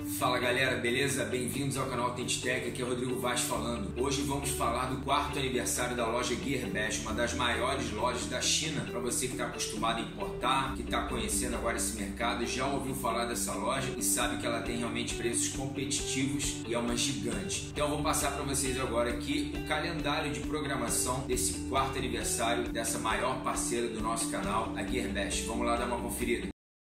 Fala galera, beleza? Bem-vindos ao canal Tentitec, aqui é Rodrigo Vaz falando. Hoje vamos falar do 4º aniversário da loja Gearbest, uma das maiores lojas da China. Para você que está acostumado a importar, que está conhecendo agora esse mercado, já ouviu falar dessa loja e sabe que ela tem realmente preços competitivos e é uma gigante. Então eu vou passar para vocês agora aqui o calendário de programação desse 4º aniversário dessa maior parceira do nosso canal, a Gearbest. Vamos lá dar uma conferida.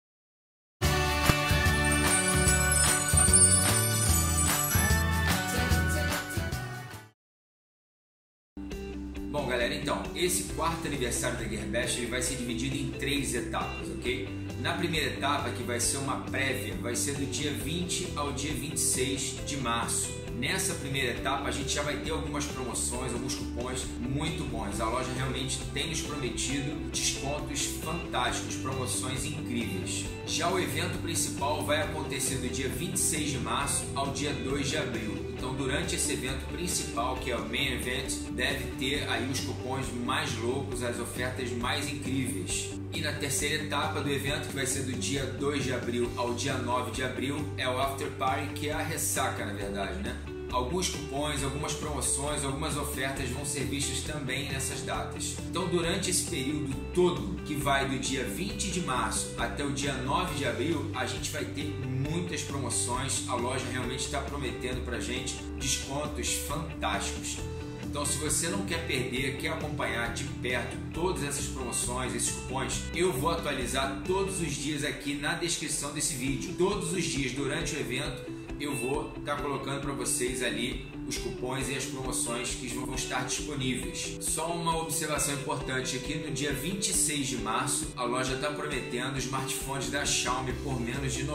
Bom galera, então, esse 4º aniversário da Gearbest ele vai ser dividido em 3 etapas, ok? Na primeira etapa, que vai ser uma prévia, vai ser do dia 20 ao dia 26 de março. Nessa primeira etapa a gente já vai ter algumas promoções, alguns cupons muito bons. A loja realmente tem nos prometido descontos fantásticos, promoções incríveis. Já o evento principal vai acontecer do dia 26 de março ao dia 2 de abril. Então durante esse evento principal, que é o Main Event, deve ter aí os cupons mais loucos, as ofertas mais incríveis. E na terceira etapa do evento, que vai ser do dia 2 de abril ao dia 9 de abril, é o After Party, que é a ressaca na verdade, né? Alguns cupons, algumas promoções, algumas ofertas vão ser vistas também nessas datas. Então durante esse período todo, que vai do dia 20 de março até o dia 9 de abril, a gente vai ter muitas promoções. A loja realmente está prometendo pra gente descontos fantásticos. Então se você não quer perder, quer acompanhar de perto todas essas promoções, esses cupons, eu vou atualizar todos os dias aqui na descrição desse vídeo. Todos os dias durante o evento eu vou estar colocando para vocês ali os cupons e as promoções que vão estar disponíveis. Só uma observação importante aqui, no dia 26 de março a loja está prometendo smartphones da Xiaomi por menos de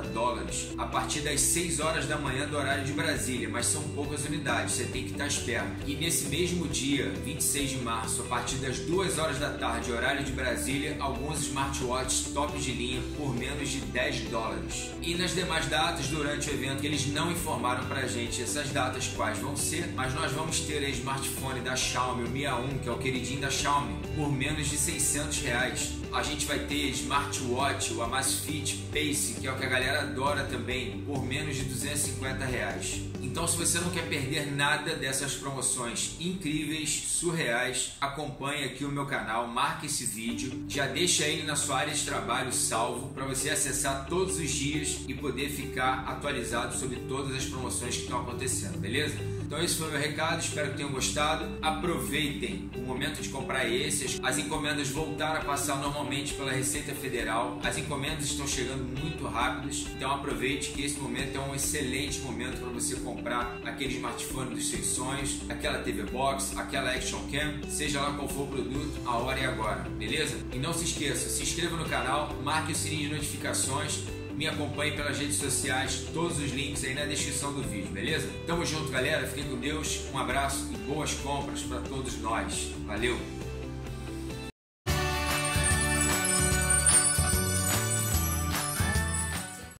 $90 a partir das 6 horas da manhã do horário de Brasília, mas são poucas unidades, você tem que estar esperto. E nesse mesmo dia, 26 de março, a partir das 2 horas da tarde, horário de Brasília, alguns smartwatches top de linha por menos de $10. E nas demais datas durante o evento, que eles não informaram pra gente essas datas quais vão ser, mas nós vamos ter a smartphone da Xiaomi, o Mi A1, que é o queridinho da Xiaomi, por menos de R$600. A gente vai ter smartwatch, o Amazfit Pace, que é o que a galera adora também, por menos de R$250. Então se você não quer perder nada dessas promoções incríveis, surreais, acompanhe aqui o meu canal, marque esse vídeo, já deixa ele na sua área de trabalho salvo para você acessar todos os dias e poder ficar atualizado sobre todas as promoções que estão acontecendo, beleza? Então esse foi o meu recado, espero que tenham gostado. Aproveitem, o momento de comprar esse. As encomendas voltaram a passar normalmente pela Receita Federal. As encomendas estão chegando muito rápidas, então aproveite que esse momento é um excelente momento para você comprar aquele smartphone dos seus sonhos, aquela TV Box, aquela Action Cam, seja lá qual for o produto, a hora é agora, beleza? E não se esqueça, se inscreva no canal, marque o sininho de notificações, me acompanhe pelas redes sociais, todos os links aí na descrição do vídeo, beleza? Tamo junto galera, fiquem com Deus, um abraço e boas compras para todos nós, valeu!